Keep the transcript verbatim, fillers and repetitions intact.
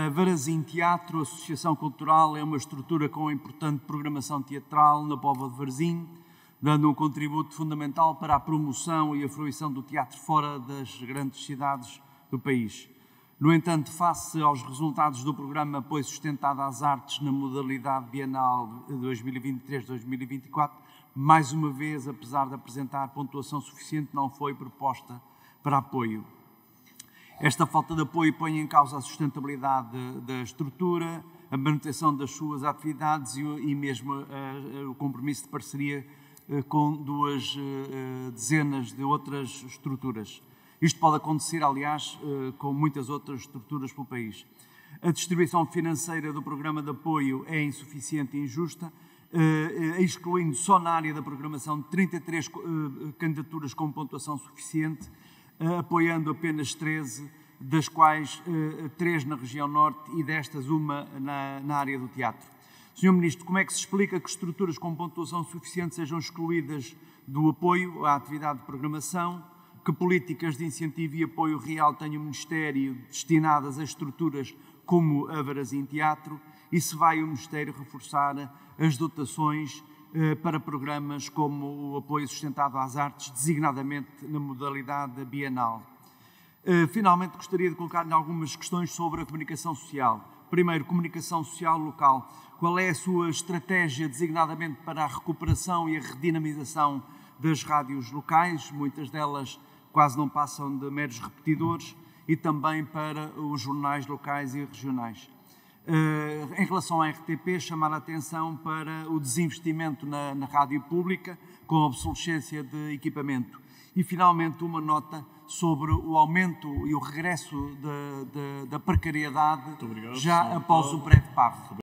A Varazim Teatro, Associação Cultural, é uma estrutura com importante programação teatral na Póvoa de Varzim, dando um contributo fundamental para a promoção e a fruição do teatro fora das grandes cidades do país. No entanto, face aos resultados do programa Apoio Sustentado às Artes na modalidade bienal dois mil e vinte e três a dois mil e vinte e quatro, mais uma vez, apesar de apresentar pontuação suficiente, não foi proposta para apoio. Esta falta de apoio põe em causa a sustentabilidade da estrutura, a manutenção das suas atividades e, e mesmo uh, o compromisso de parceria uh, com duas uh, dezenas de outras estruturas. Isto pode acontecer, aliás, uh, com muitas outras estruturas pelo país. A distribuição financeira do programa de apoio é insuficiente e injusta, uh, excluindo só na área da programação trinta e três uh, candidaturas com pontuação suficiente, apoiando apenas treze, das quais uh, três na região norte e destas uma na, na área do teatro. senhor Ministro, como é que se explica que estruturas com pontuação suficiente sejam excluídas do apoio à atividade de programação? Que políticas de incentivo e apoio real tem o Ministério destinadas a estruturas como a Varazim Teatro? E se vai o Ministério reforçar as dotações para programas como o apoio sustentado às artes, designadamente na modalidade bienal? Finalmente, gostaria de colocar-lhe algumas questões sobre a comunicação social. Primeiro, comunicação social local. Qual é a sua estratégia, designadamente para a recuperação e a redinamização das rádios locais? Muitas delas quase não passam de meros repetidores, e também para os jornais locais e regionais. Uh, em relação à R T P, chamar a atenção para o desinvestimento na, na rádio pública, com a obsolescência de equipamento. E, finalmente, uma nota sobre o aumento e o regresso da, da, da precariedade já após o breve paro.